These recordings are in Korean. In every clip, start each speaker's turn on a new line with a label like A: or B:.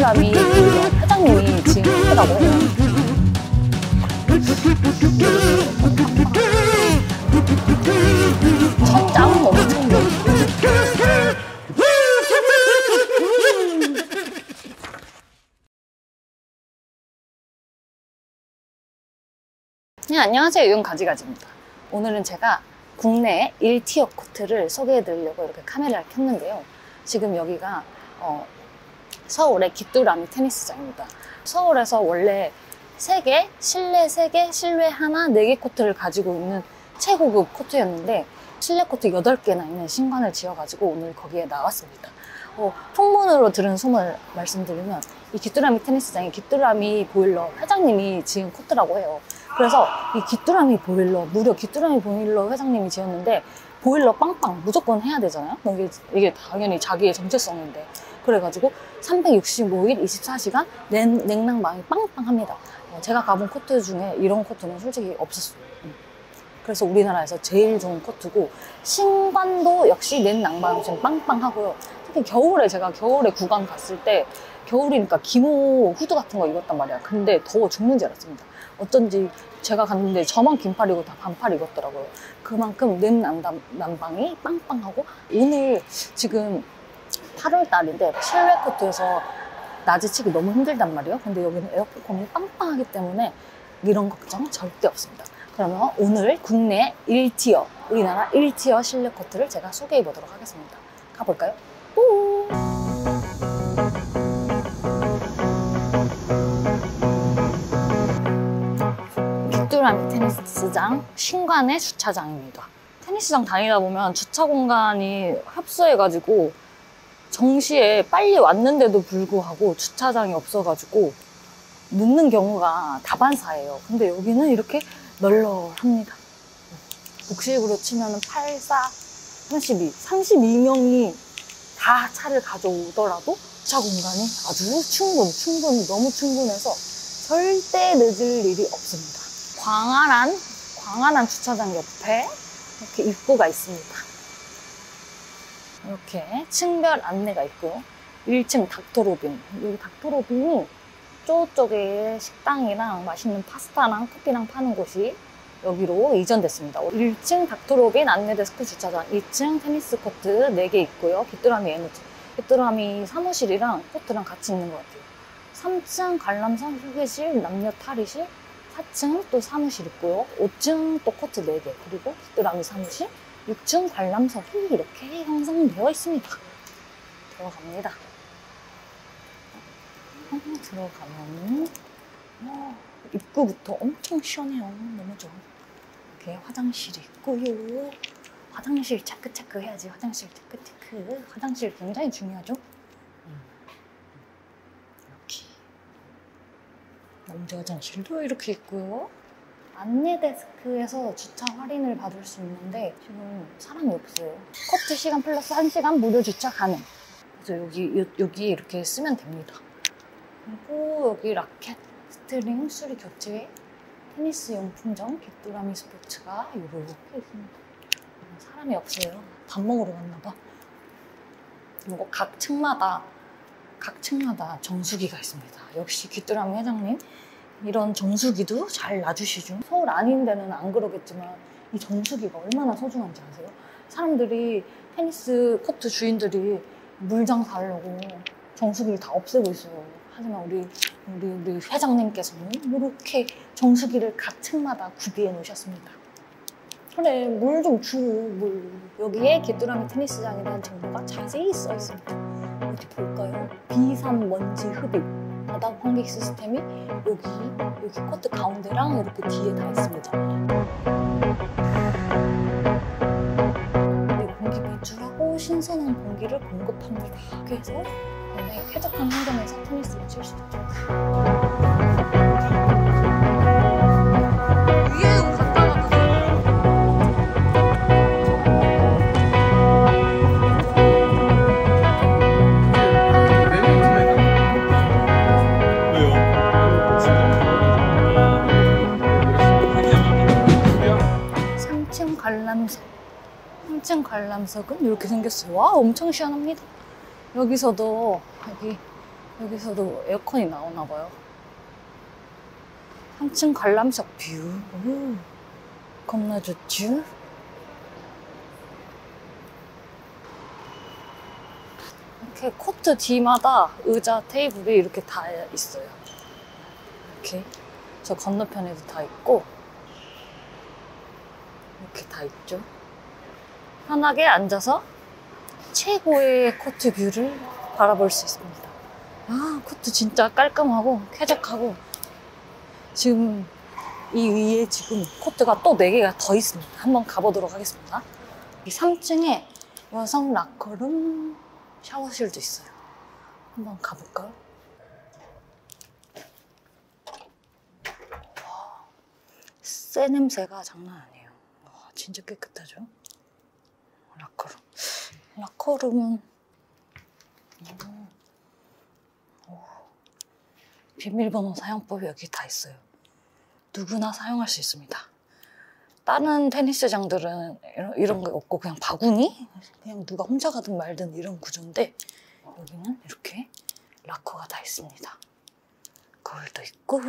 A: 귀뚜라미 회장님이 지은 코트라고 해요. 천장 너무 충분. 네, 안녕하세요. 윤가지가지입니다. 오늘은 제가 국내 1티어 코트를 소개해 드리려고 이렇게 카메라를 켰는데요. 지금 여기가 서울의 귀뚜라미 테니스장입니다. 서울에서 원래 3개, 실내 3개, 실외 하나, 4개 코트를 가지고 있는 최고급 코트였는데 실내 코트 8개나 있는 신관을 지어가지고 오늘 거기에 나왔습니다. 풍문으로 들은 소문을 말씀드리면 이 귀뚜라미 테니스장이 귀뚜라미 보일러 회장님이 지은 코트라고 해요. 그래서 이 귀뚜라미 보일러, 무려 귀뚜라미 보일러 회장님이 지었는데 보일러 빵빵 무조건 해야 되잖아요. 이게 당연히 자기의 정체성인데 그래가지고 365일 24시간 냉난방이 빵빵합니다. 제가 가본 코트 중에 이런 코트는 솔직히 없었어요. 그래서 우리나라에서 제일 좋은 코트고 신관도 역시 냉난방이 좀 빵빵하고요. 특히 겨울에 제가 겨울에 구간 갔을 때 겨울이니까 기모 후드 같은 거 입었단 말이야. 근데 더워 죽는 줄 알았습니다. 어쩐지 제가 갔는데 저만 긴팔이고 다 반팔 입었더라고요. 그만큼 냉난방이 빵빵하고 오늘 지금 8월 달인데 실외 코트에서 낮에 치기 너무 힘들단 말이에요. 근데 여기는 에어컨이 빵빵하기 때문에 이런 걱정 절대 없습니다. 그러면 오늘 국내 1티어, 우리나라 1티어 실내 코트를 제가 소개해 보도록 하겠습니다. 가볼까요? 오! 귀뚜라미 테니스장 신관의 주차장입니다. 테니스장 다니다 보면 주차 공간이 협소해가지고 정시에 빨리 왔는데도 불구하고 주차장이 없어가지고 늦는 경우가 다반사예요. 근데 여기는 이렇게 널널합니다. 복식으로 치면 8, 4, 32, 32명이 다 차를 가져오더라도 주차 공간이 아주 충분히 너무 충분해서 절대 늦을 일이 없습니다. 광활한 주차장 옆에 이렇게 입구가 있습니다. 이렇게 층별 안내가 있고요. 1층 닥터로빈. 여기 닥터로빈이 저쪽에 식당이랑 맛있는 파스타랑 커피랑 파는 곳이 여기로 이전됐습니다. 1층 닥터로빈 안내 데스크 주차장, 2층 테니스 코트 4개 있고요. 귀뚜라미 에너지. 귀뚜라미 사무실이랑 코트랑 같이 있는 것 같아요. 3층 관람석 휴게실, 남녀 탈의실, 4층 또 사무실 있고요. 5층 또 코트 4개, 그리고 귀뚜라미 사무실, 6층 관람석이 이렇게 형성되어 있습니다. 들어갑니다. 들어가면 입구부터 엄청 시원해요. 너무 좋아. 이렇게 화장실이 있고요. 화장실 체크 해야지. 화장실 체크. 화장실 굉장히 중요하죠. 이렇게 남자 화장실도 이렇게 있고요. 안내 데스크에서 주차 할인을 받을 수 있는데 지금 사람이 없어요. 코트 시간 플러스 1시간 무료 주차 가능. 그래서 여기 이렇게 쓰면 됩니다. 그리고 여기 라켓, 스트링, 수리 교체, 테니스 용품점, 귀뚜라미 스포츠가 이렇게 있습니다. 사람이 없어요. 밥 먹으러 갔나봐. 그리고 각 층마다 정수기가 있습니다. 역시 귀뚜라미 회장님. 이런 정수기도 잘 놔주시죠. 서울 아닌 데는 안 그러겠지만 이 정수기가 얼마나 소중한지 아세요? 사람들이 테니스 코트 주인들이 물 장사하려고 정수기를 다 없애고 있어요. 하지만 우리 회장님께서는 이렇게 정수기를 각 층마다 구비해 놓으셨습니다. 그래, 물 좀 주, 물. 여기에 귀뚜라미 테니스장에 대한 정보가 자세히 써 있습니다. 어디 볼까요? 비산 먼지 흡입. 바닥 환기 시스템이 여기 코트 가운데랑 이렇게 뒤에 다 있습니다. 공기 배출하고 신선한 공기를 공급합니다. 그래서 굉장히 쾌적한 환경에서 테니스를 칠 수 있죠. 관람석. 3층 관람석은 이렇게 생겼어요. 와, 엄청 시원합니다. 여기서도 여기서도 에어컨이 나오나 봐요. 3층 관람석 뷰. 오, 겁나 좋죠? 이렇게 코트 뒤마다 의자, 테이블이 이렇게 다 있어요. 이렇게. 저 건너편에도 다 있고, 이렇게 다 있죠. 편하게 앉아서 최고의 코트 뷰를 바라볼 수 있습니다. 아, 코트 진짜 깔끔하고 쾌적하고, 지금 이 위에 지금 코트가 또 4개가 더 있습니다. 한번 가보도록 하겠습니다. 이 3층에 여성 락커룸 샤워실도 있어요. 한번 가볼까요? 와, 새 냄새가 장난 아니에요. 와, 진짜 깨끗하죠? 락커룸은 비밀번호 사용법이 여기 다 있어요. 누구나 사용할 수 있습니다. 다른 테니스장들은 이런 게 없고 그냥 바구니? 그냥 누가 혼자 가든 말든 이런 구조인데 여기는 이렇게 락커가 다 있습니다. 거울도 있고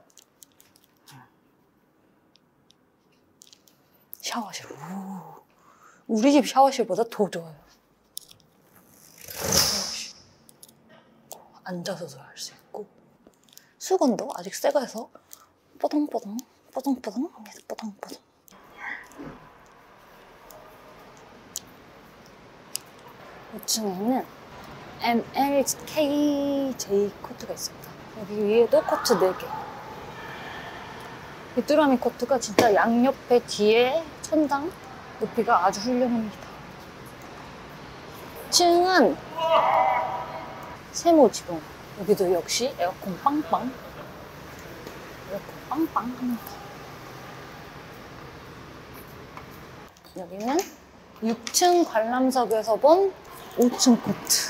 A: 샤워실. 오, 우리 집 샤워실보다 더 좋아요. 샤워실. 앉아서도 할 수 있고 수건도 아직 새거 해서 뽀동뽀동 합니다. 뽀동뽀동. 5층에는 MLKJ 코트가 있습니다. 여기 위에도 코트 4개. 귀뚜라미 코트가 진짜 양옆에 뒤에 천장 높이가 아주 훌륭합니다. 2층은 세모 지붕. 여기도 역시 에어컨 빵빵. 에어컨 빵빵 합니다. 여기는 6층 관람석에서 본 5층 코트.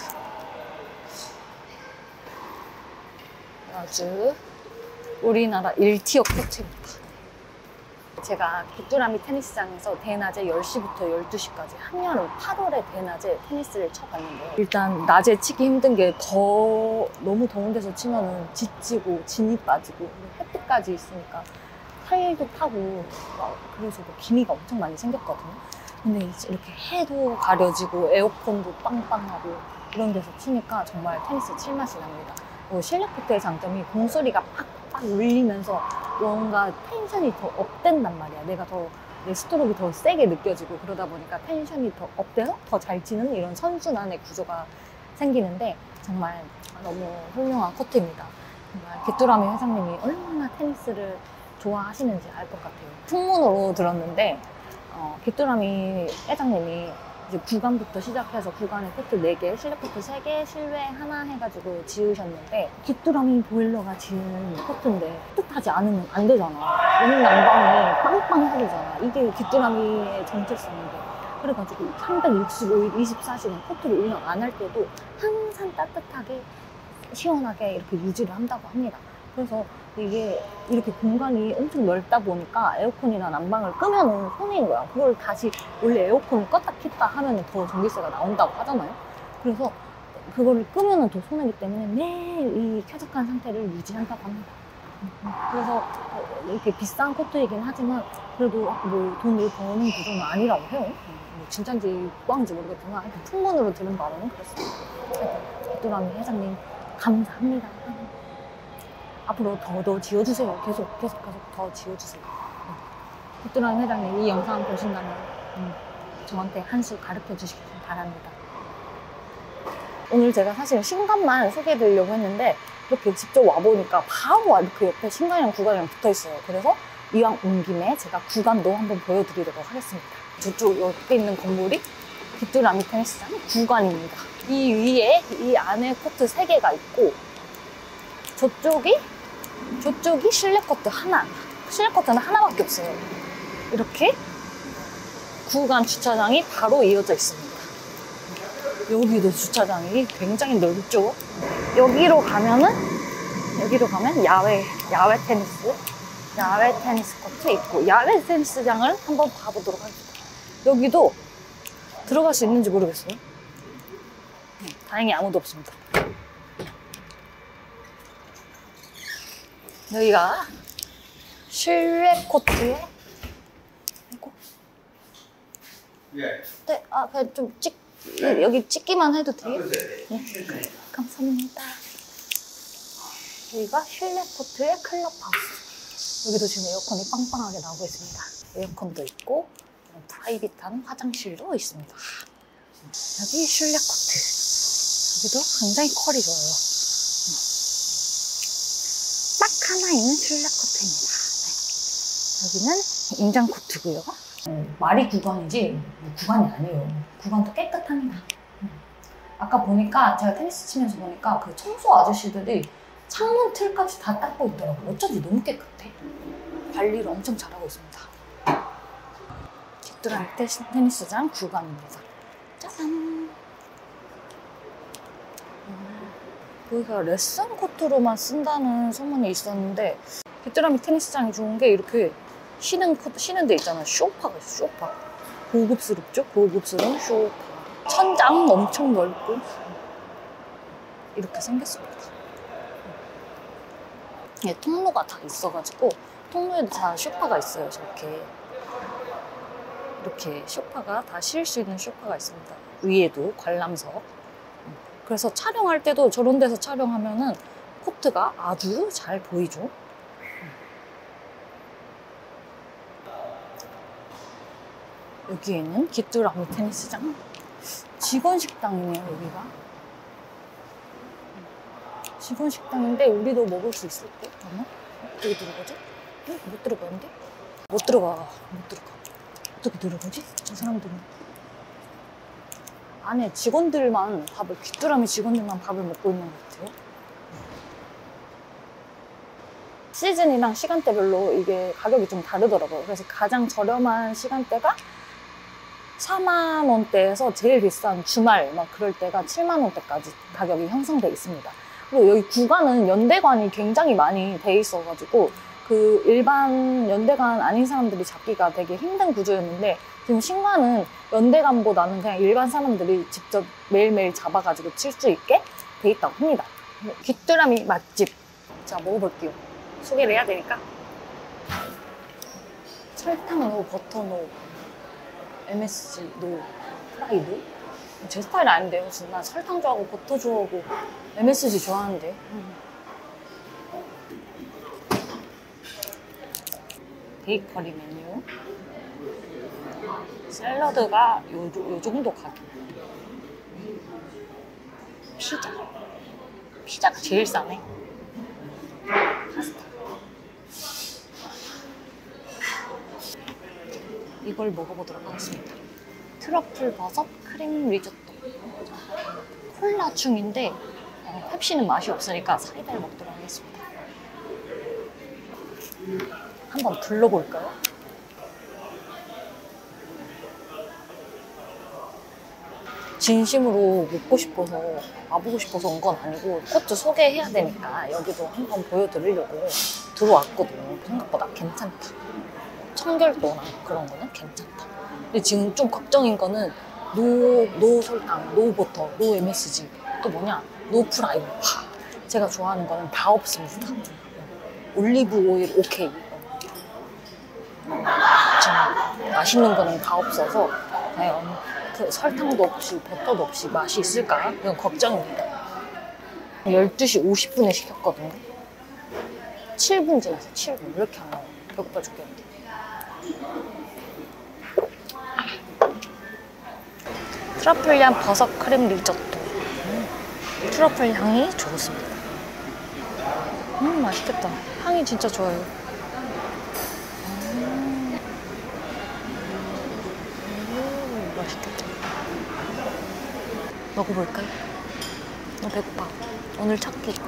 A: 아주 우리나라 1티어 코트입니다. 제가 귀뚜라미 테니스장에서 대낮에 10시부터 12시까지 한여름 8월에 대낮에 테니스를 쳐봤는데요. 일단 낮에 치기 힘든 게 너무 더운 데서 치면은 지치고 진이 빠지고 햇빛까지 있으니까 살도 타고 그래서 기미가 엄청 많이 생겼거든요. 근데 이렇게 해도 가려지고 에어컨도 빵빵하고 이런 데서 치니까 정말 테니스 칠맛이 납니다. 실내 코트의 장점이 공소리가 팍팍 울리면서 뭔가 텐션이 더 업된단 말이야. 내 스트로크가 더 세게 느껴지고 그러다 보니까 텐션이 더 업돼서 더 잘 치는 이런 선순환의 구조가 생기는데 정말 너무 훌륭한 코트입니다. 정말 귀뚜라미 회장님이 얼마나 테니스를 좋아하시는지 알 것 같아요. 풍문으로 들었는데 귀뚜라미 회장님이 이제 구간부터 시작해서 구간에 코트 4개, 실내 코트 3개, 실외 하나 해가지고 지으셨는데 귀뚜라미 보일러가 지은 코트인데 따뜻하지 않으면 안 되잖아. 너무 난방이 빵빵해야 되잖아. 이게 귀뚜라미의 정체성인데 그래가지고 365일 24시간 코트를 운영 안 할 때도 항상 따뜻하게 시원하게 이렇게 유지를 한다고 합니다. 그래서 이게 이렇게 공간이 엄청 넓다 보니까 에어컨이나 난방을 끄면은 손해인 거야. 그걸 다시 원래 에어컨을 껐다 켰다 하면은 더 전기세가 나온다고 하잖아요. 그래서 그거를 끄면은 더 손해기 때문에 매일 이 쾌적한 상태를 유지한다고 합니다. 그래서 이렇게 비싼 코트이긴 하지만 그래도 뭐 돈을 버는 구조는 아니라고 해요. 뭐 진짜인지 꽝인지 모르겠지만 하여튼 풍문으로 들은 바로는 그렇습니다. 하여튼 귀뚜라미 회장님 감사합니다. 앞으로 더 지어주세요. 계속 더 지어주세요. 귀뚜라미 회장님 이 영상 보신다면 저한테 한 수 가르쳐 주시기 바랍니다. 오늘 제가 사실 신관만 소개해드리려고 했는데 이렇게 직접 와보니까 바로 이렇게 옆에 신관이랑 구간이랑 붙어있어요. 그래서 이왕 온 김에 제가 구간도 한번 보여드리도록 하겠습니다. 저쪽 옆에 있는 건물이 귀뚜라미 테니스장 구간입니다. 이 위에 이 안에 코트 3개가 있고 저쪽이 실내 코트 하나. 실내 코트는 하나밖에 없어요. 이렇게 구간 주차장이 바로 이어져 있습니다. 여기도 주차장이 굉장히 넓죠. 여기로 가면 야외 테니스 코트 있고 야외 테니스장을 한번 가보도록 하겠습니다. 여기도 들어갈 수 있는지 모르겠어요. 다행히 아무도 없습니다. 여기가 실외 코트에 아이고.
B: 예.
A: 네, 그냥 좀 여기 찍기만 해도 돼요? 네, 감사합니다. 여기가 실내 코트의 클럽하우스. 여기도 지금 에어컨이 빵빵하게 나오고 있습니다. 에어컨도 있고 프라이빗한 화장실도 있습니다. 여기 실내 코트. 여기도 굉장히 퀄이 좋아요. 딱 하나 있는 실내 코트입니다. 네. 여기는 인장 코트고요. 말이 구간이지 구간이 아니에요. 구간도 깨끗합니다. 아까 보니까 제가 테니스 치면서 보니까 그 청소 아저씨들이 창문 틀까지 다 닦고 있더라고요. 어쩐지 너무 깨끗해. 관리를 엄청 잘하고 있습니다. 깃두라미 테니스장 구간입니다. 짜잔! 여기가 레슨 코트로만 쓴다는 소문이 있었는데 깃두라미 테니스장이 좋은 게 이렇게 쉬는 데 있잖아요. 소파가 있어요. 소파. 고급스럽죠? 고급스러운 소파. 천장 엄청 넓고 이렇게 생겼습니다. 예, 통로가 다 있어가지고 통로에도 다 소파가 있어요. 이렇게 소파가 다 쉴 수 있는 소파가 있습니다. 위에도 관람석. 그래서 촬영할 때도 저런 데서 촬영하면은 코트가 아주 잘 보이죠. 여기에는 깃두라미 테니스장 직원 식당이네요. 여기가 직원 식당인데 우리도 먹을 수 있을 때 잠깐만. 어떻게 들어가지? 응? 못 들어가는데? 못 들어가. 어떻게 들어가지? 저 사람들은 안에 깃두라미 직원들만 밥을 먹고 있는 것 같아요. 시즌이랑 시간대별로 이게 가격이 좀 다르더라고요. 그래서 가장 저렴한 시간대가 4만 원대에서 제일 비싼 주말 막 그럴 때가 7만 원대까지 가격이 형성돼 있습니다. 그리고 여기 구간은 연대관이 굉장히 많이 돼 있어가지고 그 일반 연대관 아닌 사람들이 잡기가 되게 힘든 구조였는데 지금 신관은 연대관보다는 그냥 일반 사람들이 직접 매일매일 잡아가지고 칠 수 있게 돼 있다고 합니다. 깃두라미 맛집. 자, 먹어볼게요. 소개를 해야 되니까. 설탕 넣어, 버터 넣어, MSG 넣어, 프라이드? 제 스타일 아닌데요. 무슨 난 설탕 좋아하고 버터 좋아하고 MSG 좋아하는데. 베이커리 메뉴. 샐러드가 요 정도 가격. 피자가 제일 싸네. 파스타. 이걸 먹어보도록 하겠습니다. 트러플 버섯 크림 리조또. 콜라 중인데 펩시는 맛이 없으니까 사이다를 먹도록 하겠습니다. 한번 불러볼까요? 진심으로 먹고 싶어서 와보고 싶어서 온 건 아니고 코트 소개해야 되니까 여기도 한번 보여드리려고 들어왔거든요. 생각보다 괜찮다. 청결도나 그런 거는 괜찮다. 근데 지금 좀 걱정인 거는 노 설탕, 노 버터, 노 MSG, 또 뭐냐? 노 프라이드. 제가 좋아하는 거는 다 없습니다. 올리브 오일 오케이. 좀 맛있는 거는 다 없어서 과연 그 설탕도 없이 버터도 없이 맛이 있을까? 이건 걱정입니다. 12시 50분에 시켰거든요. 7분 지났어요. 7분. 왜 이렇게 안 나와? 배고파 죽겠는데. 트러플 향 버섯 크림 리조또. 트러플 향이 좋습니다. 맛있겠다. 향이 진짜 좋아요. 맛있겠다. 먹어볼까요? 나 배고파. 오늘 첫 끼.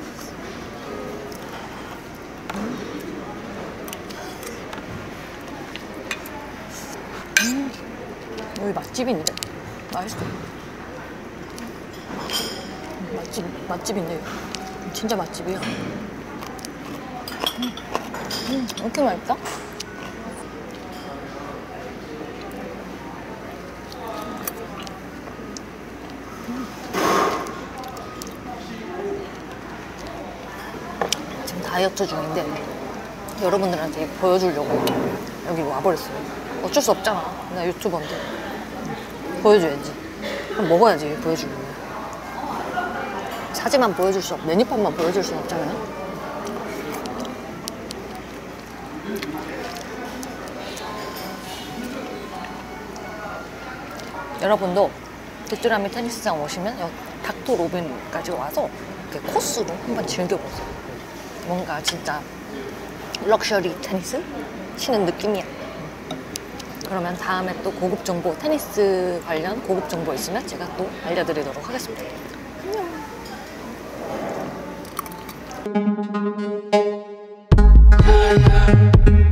A: 여기 맛집인데? 맛있어. 맛집인데요. 진짜 맛집이야. 왜 이렇게 맛있다? 지금 다 다이어트 중인데 여러분들한테 보여주려고 여기 와버렸어요. 어쩔 수 없잖아. 나 유튜버인데 보여줘야지. 그럼 먹어야지. 보여주려면 사진만 보여줄 수 없, 메뉴판만 보여줄 수는 없잖아요. 여러분도 귀뚜라미 테니스장 오시면 여기 닥터 로빈까지 와서 이렇게 코스로 한번 즐겨보세요. 뭔가 진짜 럭셔리 테니스 치는 느낌이야. 그러면 다음에 또 고급 정보, 테니스 관련 고급 정보 있으면 제가 또 알려드리도록 하겠습니다. 안녕.